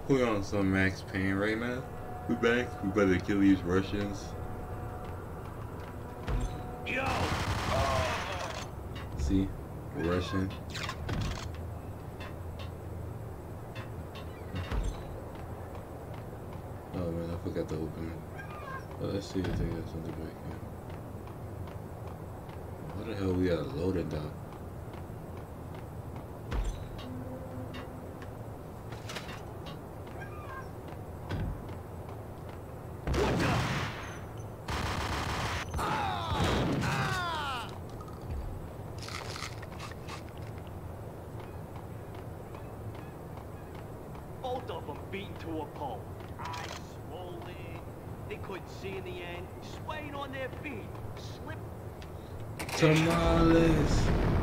We on some Max Payne right now. We back. We better kill these Russians. Yo! See? Russian. Oh man, I forgot to open it. Well, let's see if they got something back here. What the hell we gotta load it down? Both of them beaten to a pulp. Eyes swollen. They couldn't see in the end. Swaying on their feet. Slip. Tamales!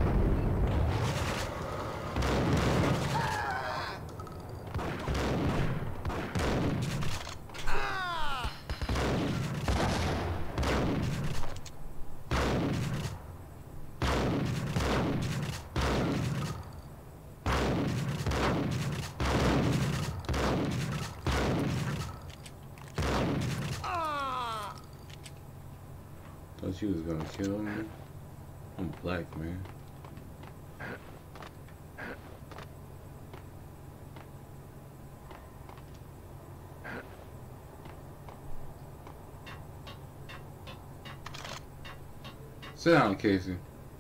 Thought she was gonna kill me. I'm black, man. Sit down, Casey.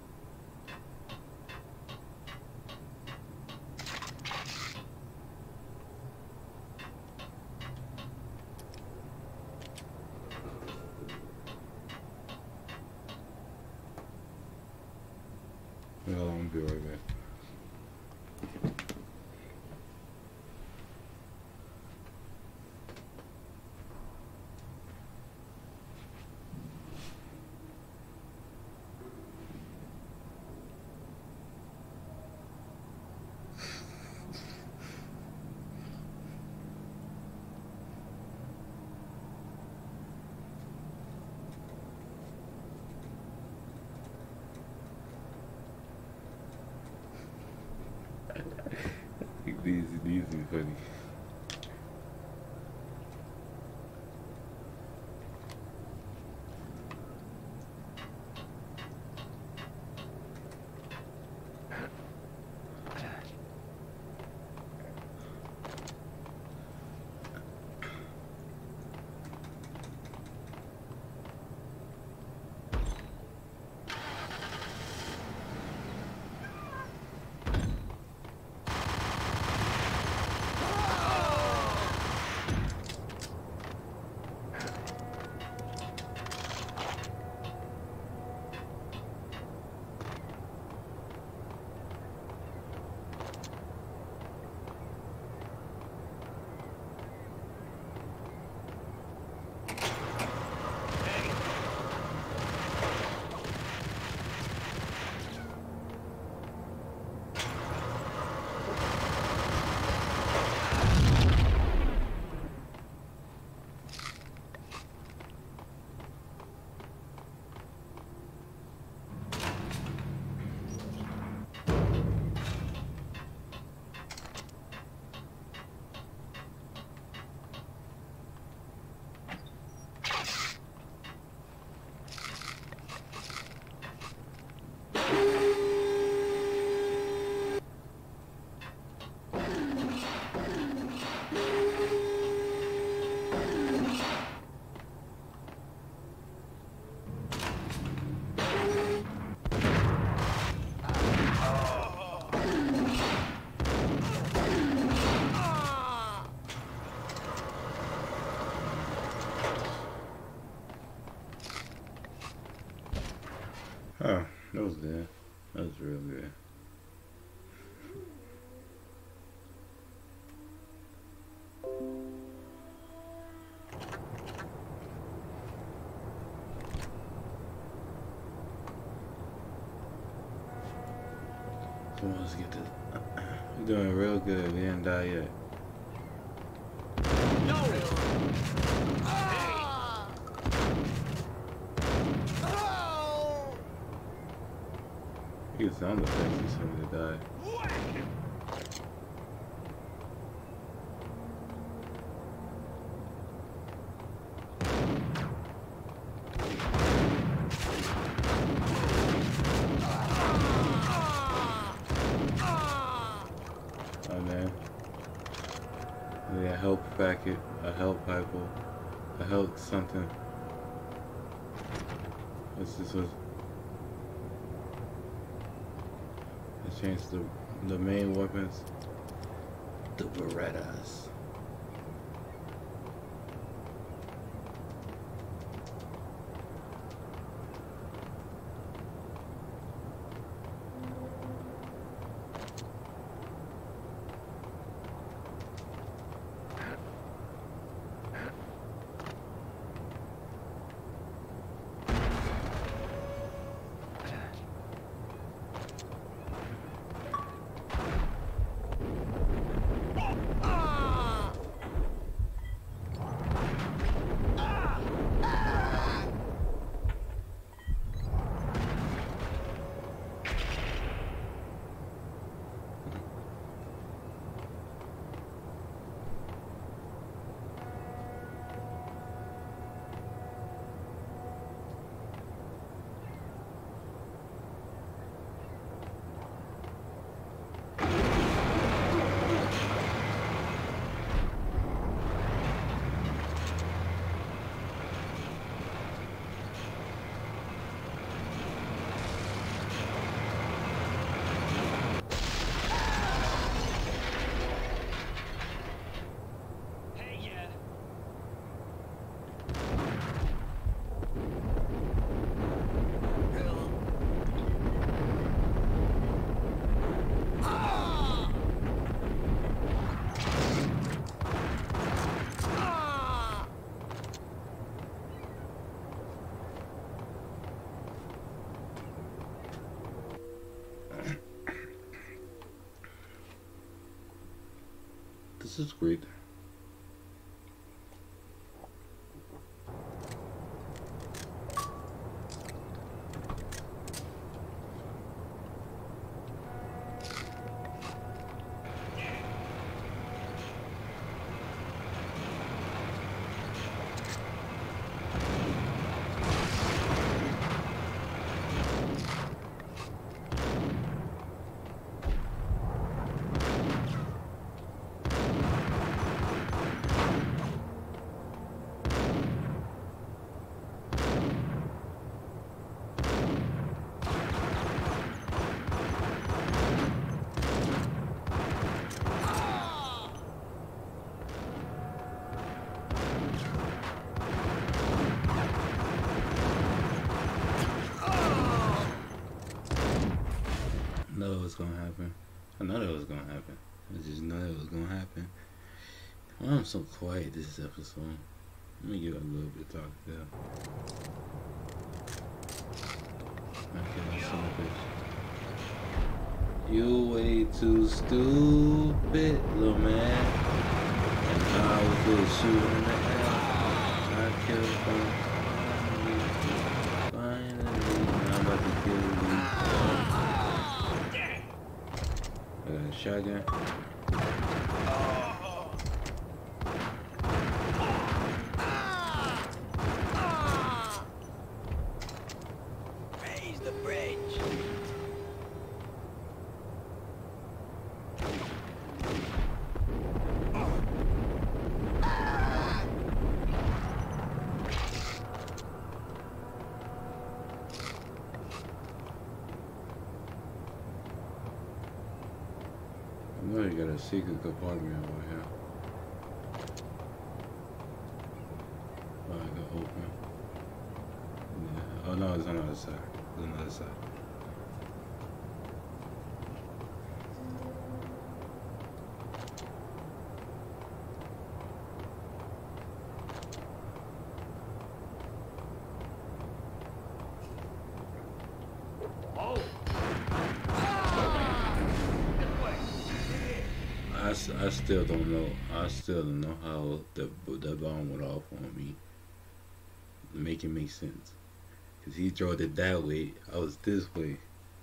Well, I'm gonna be right back. These are funny. Oh, that was good. That was real good. So let's get this. We're doing real good. We didn't die yet. He was sound effects or something to die. man. Yeah, a help packet, a help rifle, a help something. This was. I changed the main weapons. The Berettas. This is great. I know it was gonna happen. I know that was gonna happen. I just know it was gonna happen. Why I'm so quiet this episode? Let me give it a little bit of talk there. Okay, let's see this. You way too stupid, little man. And I was just shooting in the air. I killed him. Finally, now I'm about to kill you. I got a shotgun. Raise the bridge. I know you got a secret compartment over here. Oh, I got open. Yeah. Oh no, it's on the other side. It's on the other side. Oh. I still don't know. I still don't know how the bomb went off on me. Make it make sense. Cause he drove it that way. I was this way.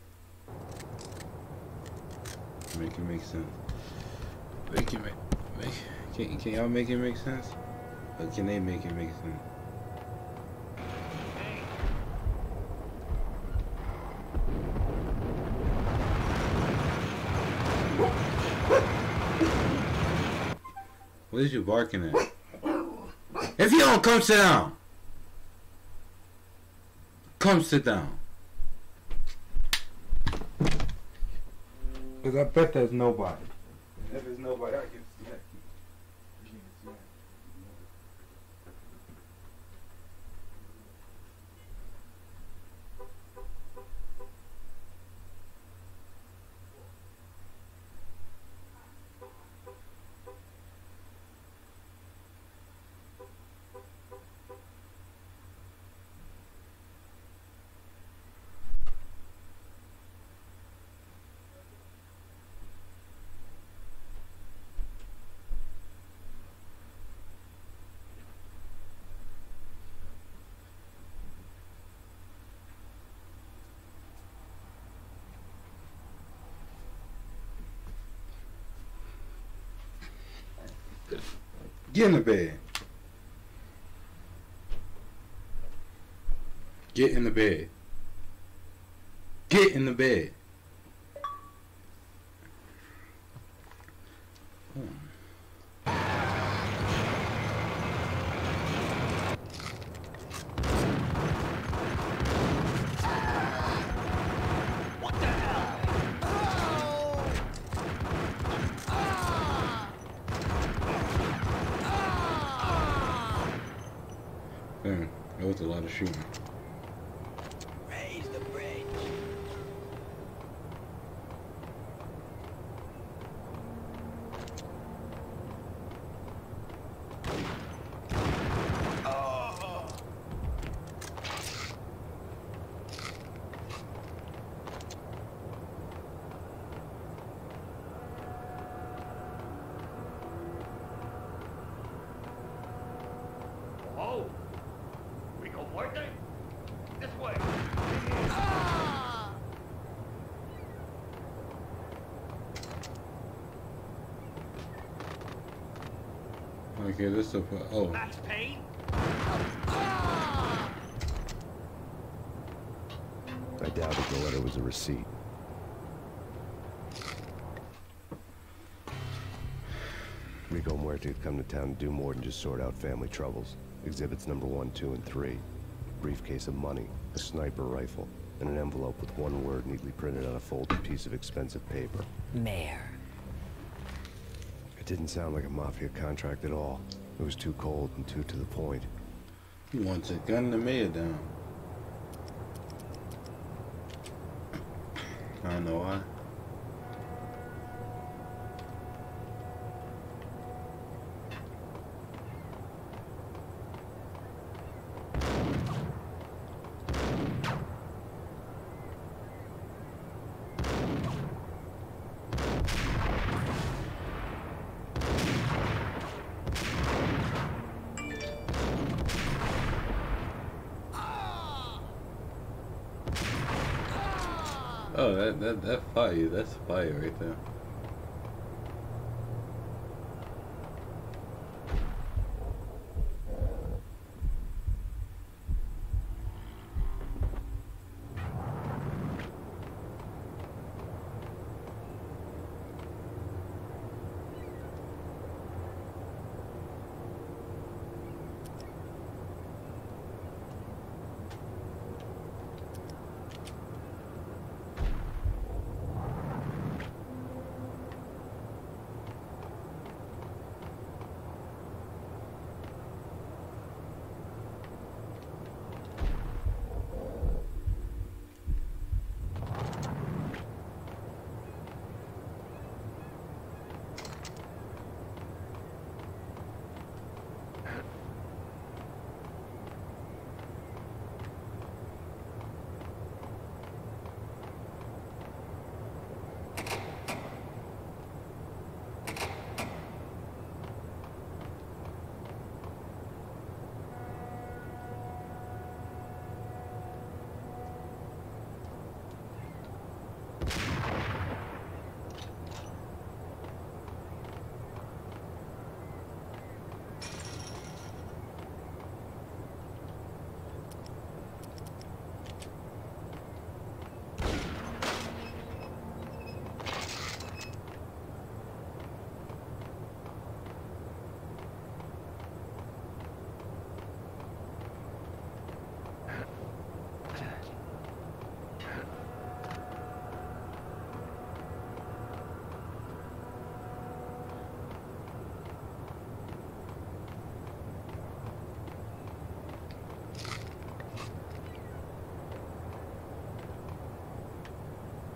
Make it make sense. Make it make. Can y'all make it make sense? Or can they make it make sense? What is you barking at? If you don't come sit down. Come sit down. Because I bet there's nobody. And if there's nobody, I can see that. Get in the bed. Get in the bed. Get in the bed. Damn, that was a lot of shooting. Raise the bridge. Oh, we go fuerte. This way. Okay, this is oh. Max Payne. I doubted the letter was a receipt. Rico Muerte had come to town to do more than just sort out family troubles. Exhibits number 1, 2, and 3. A briefcase of money, a sniper rifle, and an envelope with one word neatly printed on a folded piece of expensive paper. Mayor. It didn't sound like a mafia contract at all. It was too cold and too to the point. He wants to gun the mayor down. I don't know why. Oh, that fire, that's fire right there.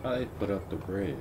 How they put up the bridge?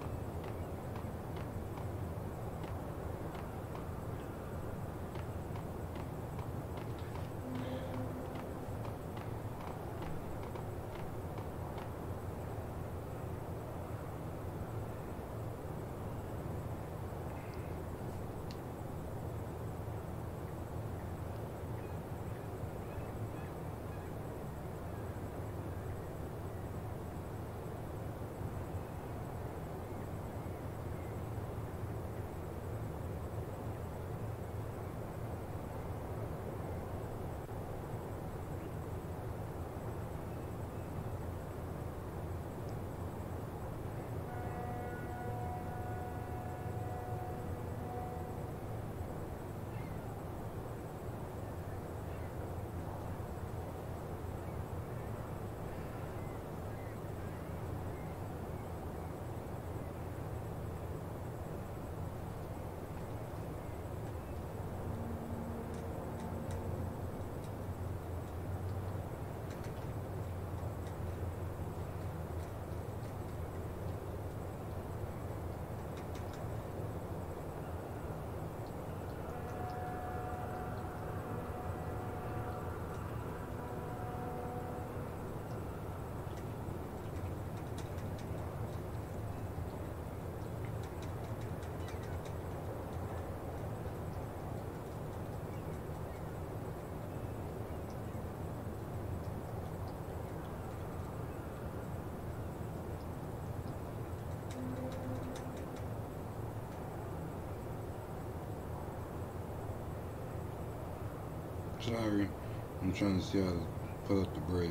Sorry, I'm trying to see how to put up the bridge.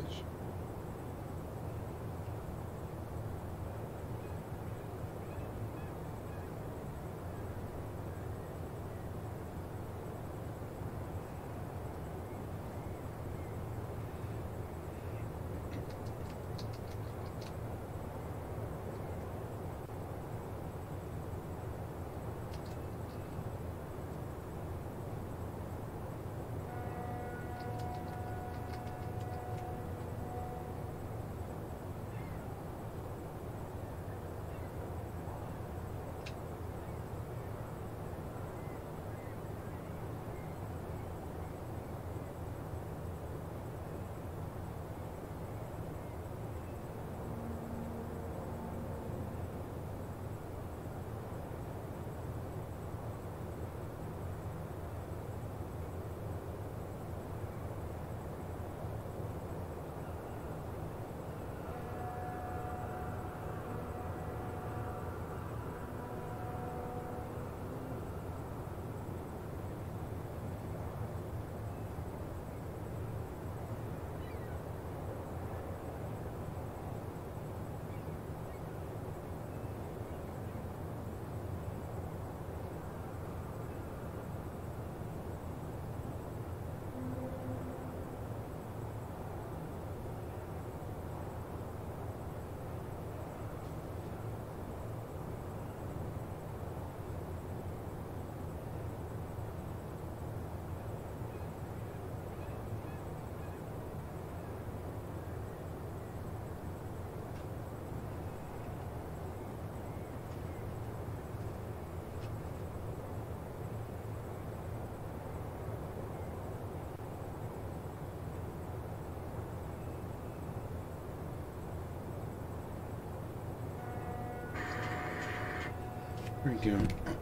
Thank you.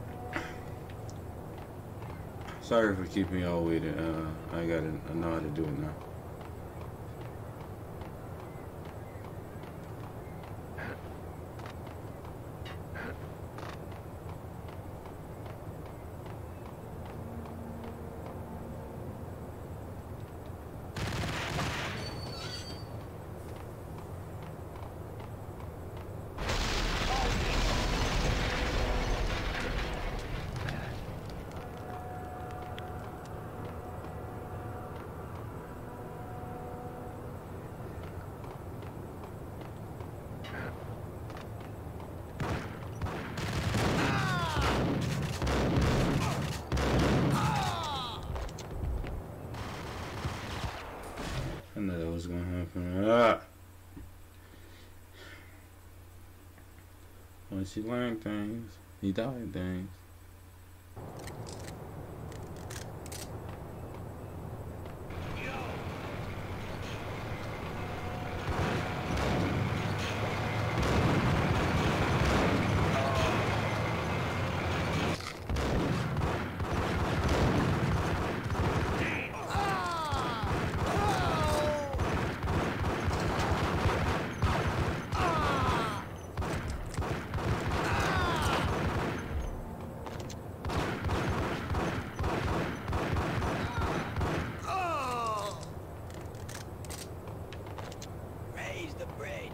Sorry for keeping y'all waiting. I know how to do it now. I know that was gonna happen. Once you learn things, you die in things. Raise the bridge.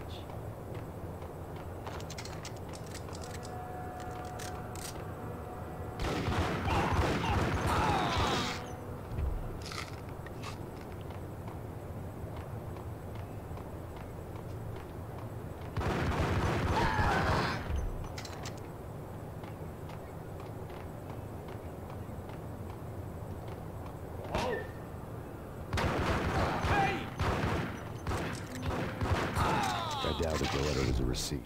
I doubted the letter was a receipt.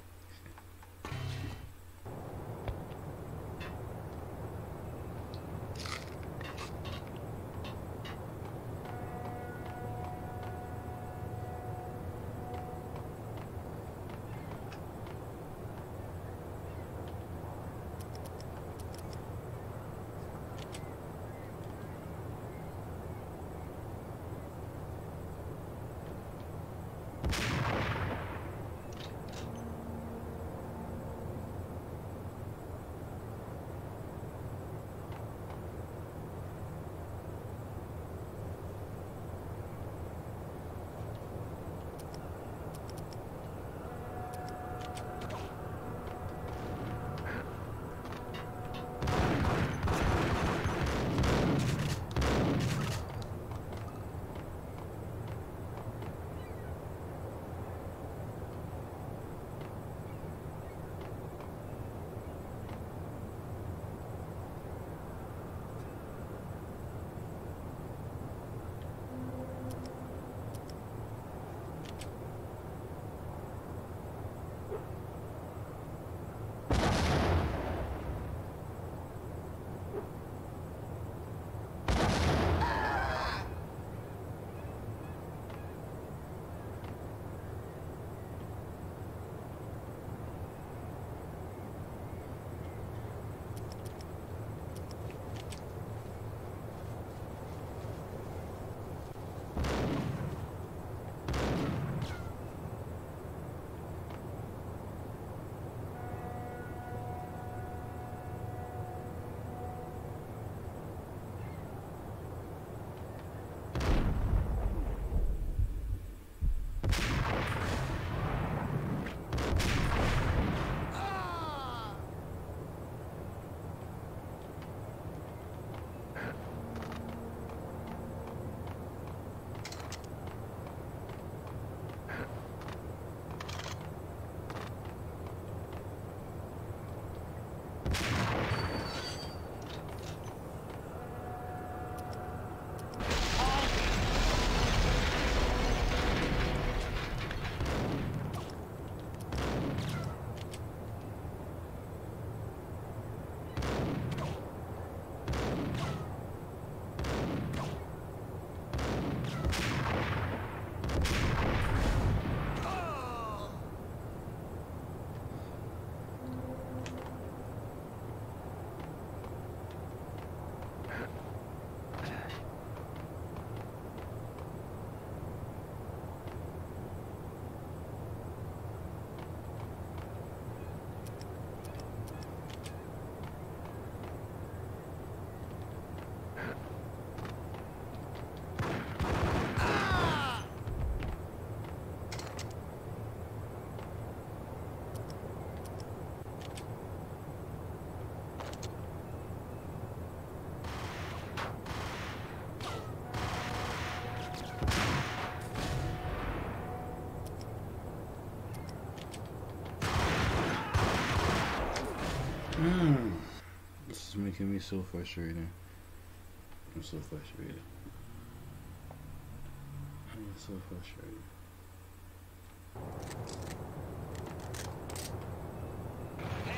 This is making me so frustrated. I'm so frustrated. I'm so frustrated.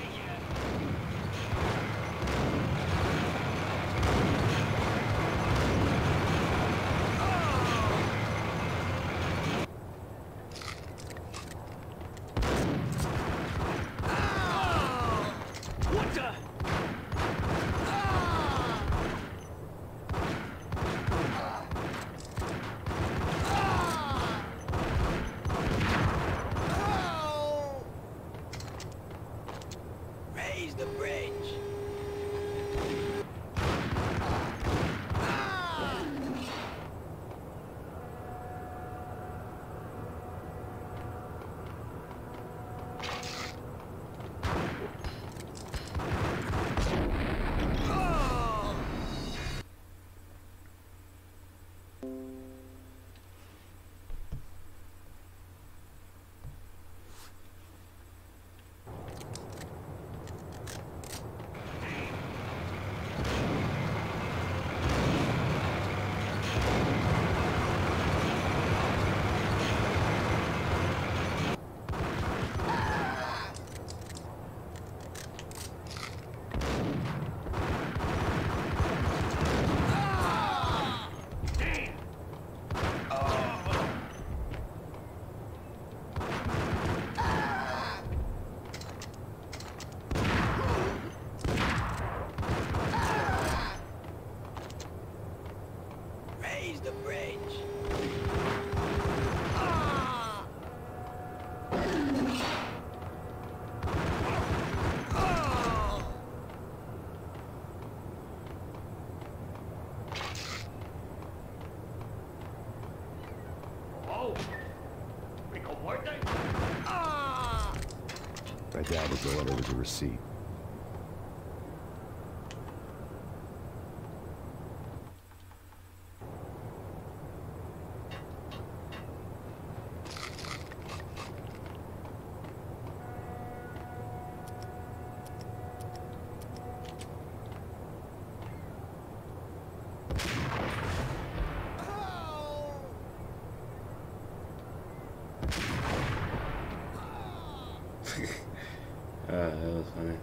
doubted the letter was a receipt. That was funny.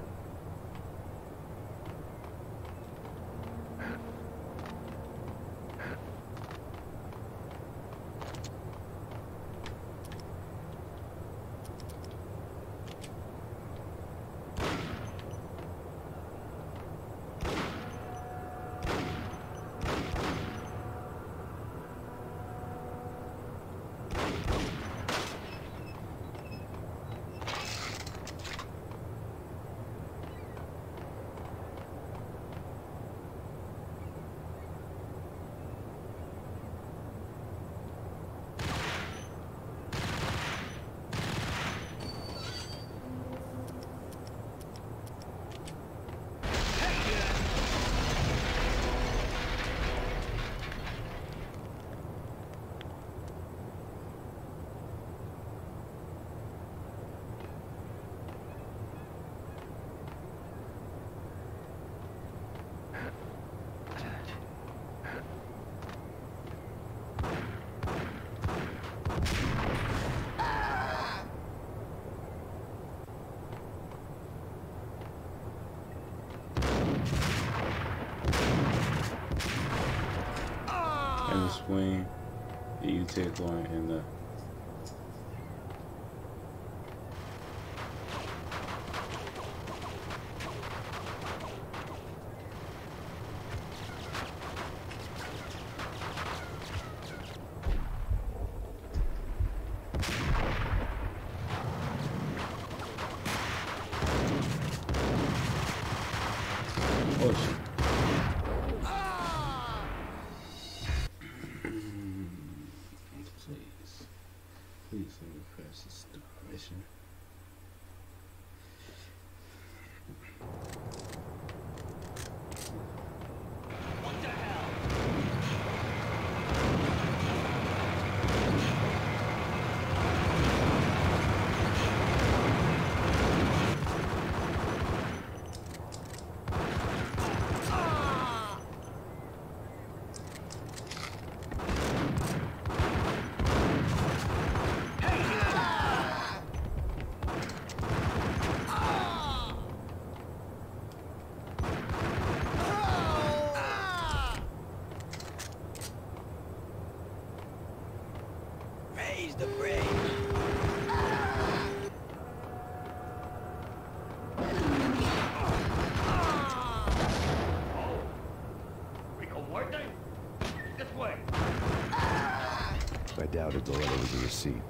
And the swing that you take on in the oh shit. Please let me press this stupid mission. What the hell? Raise the bridge. Oh, we go working? This way. I doubted the letter was a receipt.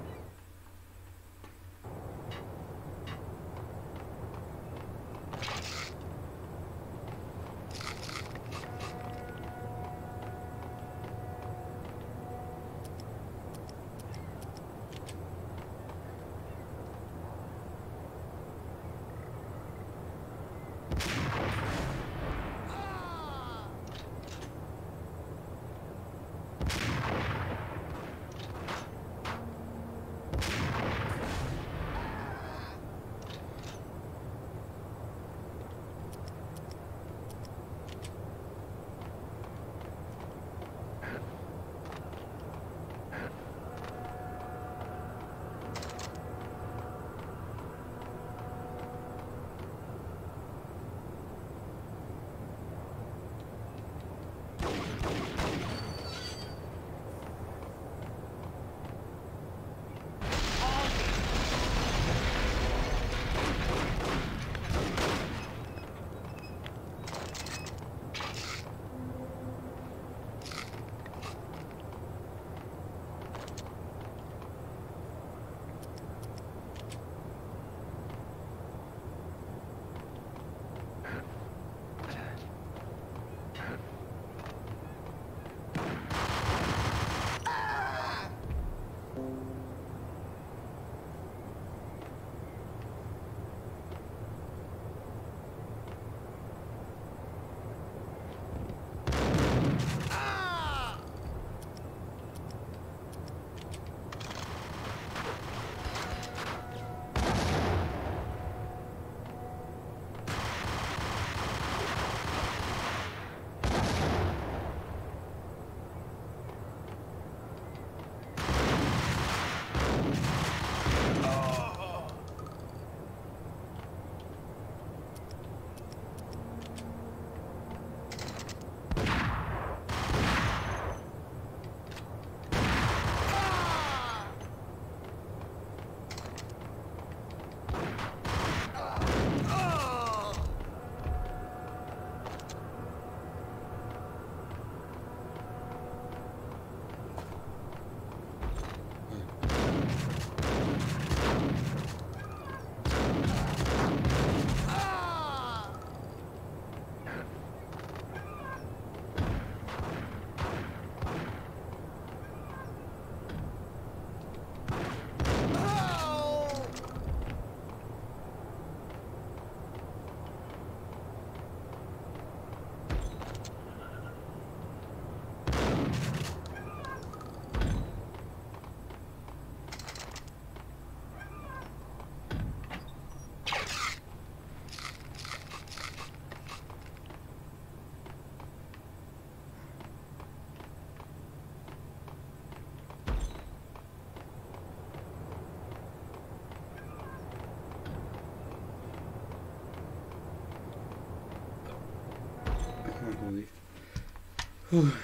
constantly. With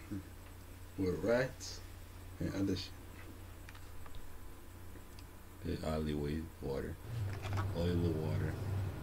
rats and other shit. The alleyway water. Oily water.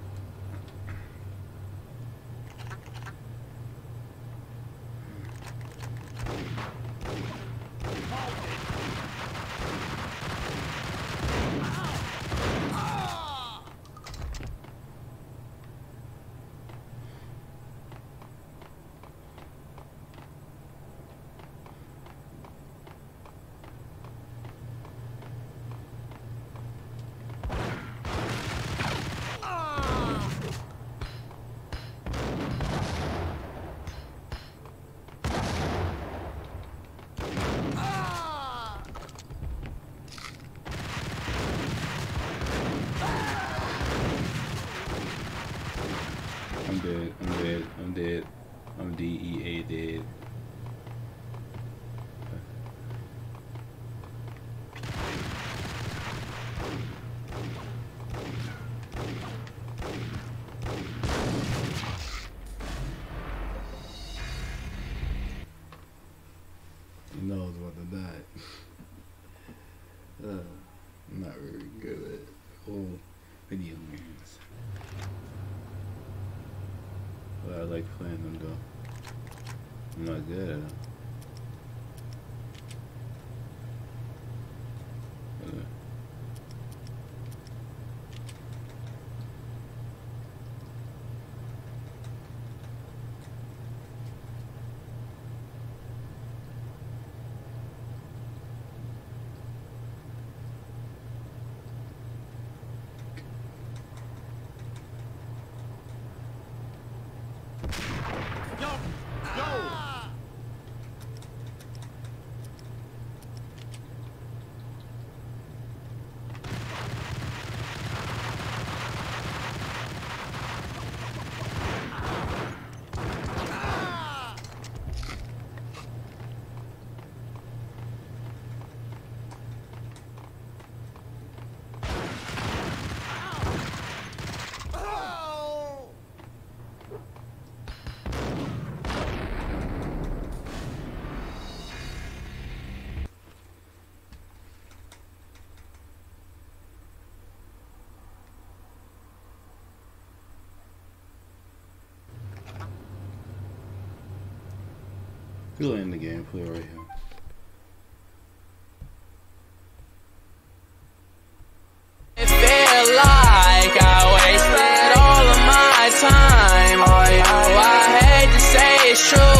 I'm dead. I'm DEA dead. You know I was about to die. I'm not very good at video games. But I like playing them though. I'm not good at them. We'll end the gameplay right here. It feel like I wasted all of my time on you. I hate to say it's true.